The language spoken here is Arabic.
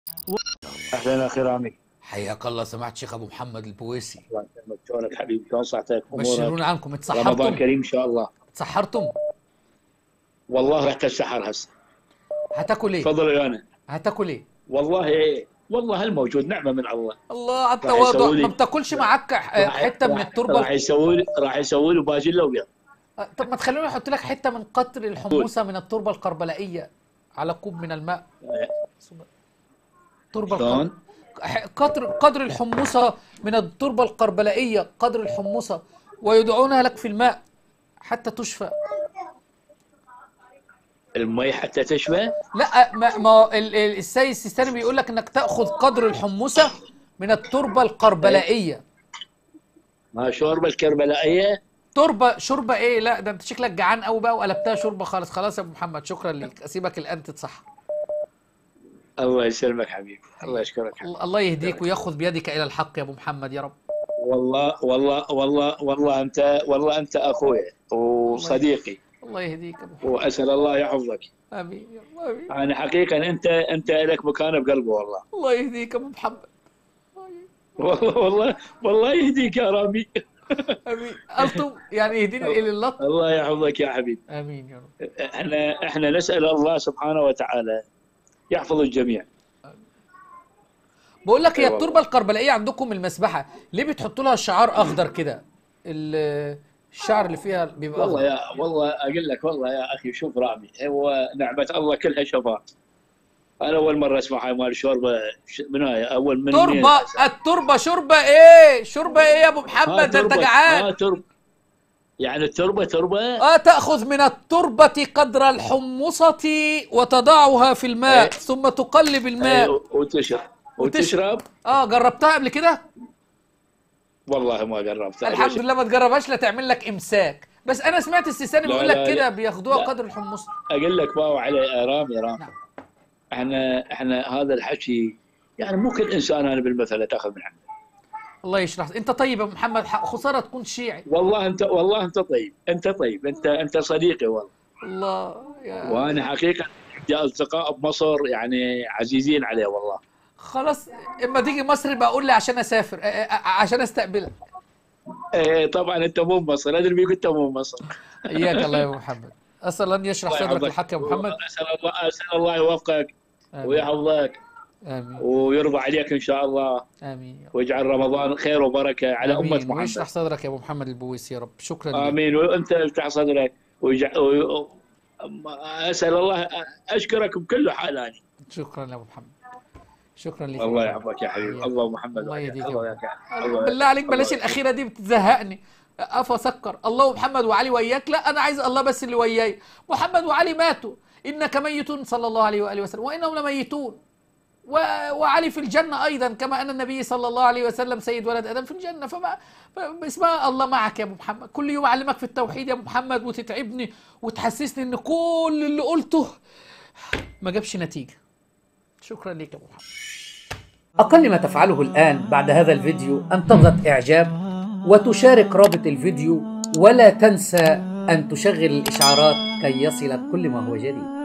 اهلا اخي رامي. حياك الله سماحة الشيخ ابو محمد البويسي. الله يسلمك، شلونك حبيبي؟ شلون صحتك؟ بشروني امورك؟ عنكم، رمضان اتسحرتم؟ كريم ان شاء الله. اتسحرتم؟ والله رحت السحر هسه. هتاكل ايه؟ تفضل ويانا. هتاكل ايه؟ والله الموجود نعمه من الله. الله على راح يسوي التواضع، ما لي بتاكلش معاك راح حتة من راح التربة راح يسوي لي باجيلا وبيض. طب ما تخلوني احط لك حتة من قطر الحموصة من التربة القربلائية على كوب من الماء. التربة شلون؟ قدر الحموصة من التربة القربلائية، قدر الحموصة، ويدعونها لك في الماء حتى تشفى. المي حتى تشفى؟ لا، ما السيد السيستاني بيقول لك انك تاخذ قدر الحموصه من التربه القربلائيه. ما شوربه الكربلائيه؟ تربه شوربه ايه؟ لا ده انت شكلك جعان قوي بقى وقلبتها شوربه خالص. خلاص يا ابو محمد، شكرا ليك، اسيبك الان تتصحى. الله يسلمك حبيبي، الله يشكرك حبيبي. الله يهديك وياخذ بيدك الى الحق يا ابو محمد يا رب. والله انت اخوي وصديقي. الله يهديك يا ابو محمد. واسال الله يحفظك. امين يا رب، امين. انا حقيقه انت لك مكانه بقلبي والله. الله يهديك يا ابو محمد. والله يهديك يا رامي. امين. الطم يعني يهديني الى اللط. الله يحفظك يا حبيبي. امين يا رب. احنا نسال الله سبحانه وتعالى يحفظ الجميع. بقول لك، هي أيوة التربه القربلائيه عندكم المسبحه ليه بتحطوا لها شعار اخضر كده؟ الشعر اللي فيها بيبقى اخضر. والله اقول لك، والله يا اخي شوف رامي، هو نعمه الله كلها شفاء. انا اول مره اسمعها مال شوربه من هاي اول من تربه، التربه شوربه ايه؟ شوربه ايه يا ابو محمد؟ ده انت جعان. تربه، يعني التربه تربه. تاخذ من التربه قدر الحمصه وتضعها في الماء ثم تقلب الماء وتشرب. جربتها قبل كده؟ والله ما جربتها. الحمد لله ما تجربهاش، لا تعمل لك امساك. بس انا سمعت السيستاني بيقول لك كده بياخدوها قدر الحمصه. اقول لك باو علي رامي. نعم. احنا هذا الحكي يعني مو كل انسان انا بالمثل تاخذ من عنده. الله يشرح. انت طيب يا محمد، خساره تكون شيعي. والله انت طيب، انت صديقي والله. الله وانا حقيقه عندي اصدقاء بمصر يعني عزيزين عليه والله. خلاص، اما تيجي مصر يبقى قول لي عشان اسافر، عشان استقبلك. طبعا انت مو مصر، ادري بيك انت مو مصر. اياك الله يا محمد. اسال ان يشرح صدرك الحق يا محمد. اسال الله يوفقك ويحفظك. امين. ويرضى عليك ان شاء الله. امين. ويجعل رمضان خير وبركه على امه محمد. ويشرح صدرك يا ابو محمد البويسي يا رب. شكرا لك. امين. وانت افتح صدرك اسال الله اشكرك بكل حال. انا شكرا يا ابو محمد، شكرا لك. الله يحفظك يا حبيبي. الله محمد. الله يهديك. الله بالله عليك بلاش الاخيره دي بتزهقني. سكر الله ومحمد وعلي وياك. لا انا عايز الله بس اللي وياي. محمد وعلي ماتوا، انك ميت صلى الله عليه واله وسلم وانهم لميتون. وعلي في الجنه ايضا، كما ان النبي صلى الله عليه وسلم سيد ولد ادم في الجنه. اسمها الله معك يا ابو محمد. كل يوم اعلمك في التوحيد يا ابو محمد وتتعبني وتحسسني ان كل اللي قلته ما جابش نتيجه. شكرا لك يا ابو محمد. أقل ما تفعله الآن بعد هذا الفيديو أن تضغط إعجاب وتشارك رابط الفيديو، ولا تنسى أن تشغل الإشعارات كي يصلك كل ما هو جديد.